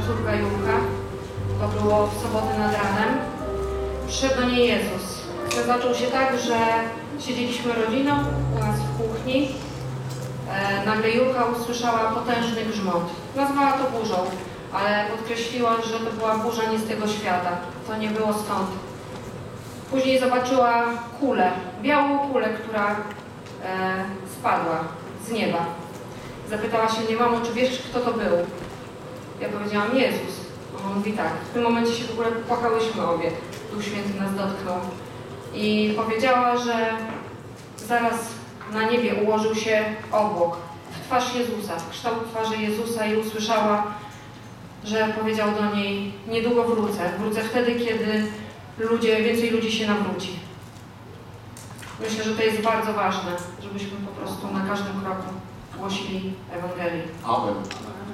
córka Julka. To było w sobotę nad ranem. Przyszedł do niej Jezus. Zaczął się tak, że siedzieliśmy rodziną u nas w kuchni. Nagle Julka usłyszała potężny grzmot. Nazwała to burzą, ale podkreśliła, że to była burza nie z tego świata. To nie było stąd. Później zobaczyła kulę, białą kulę, która spadła z nieba. Zapytała się mnie: mamo, czy wiesz, kto to był? Ja powiedziałam: Jezus. On mówi tak. W tym momencie się w ogóle popłakałyśmy obie. Duch Święty nas dotknął. I powiedziała, że zaraz na niebie ułożył się obłok w twarz Jezusa, w kształt twarzy Jezusa, i usłyszała, że powiedział do niej: niedługo wrócę. Wrócę wtedy, kiedy więcej ludzi się nawróci. Myślę, że to jest bardzo ważne, żebyśmy po prostu na każdym kroku głosili Ewangelię. Amen.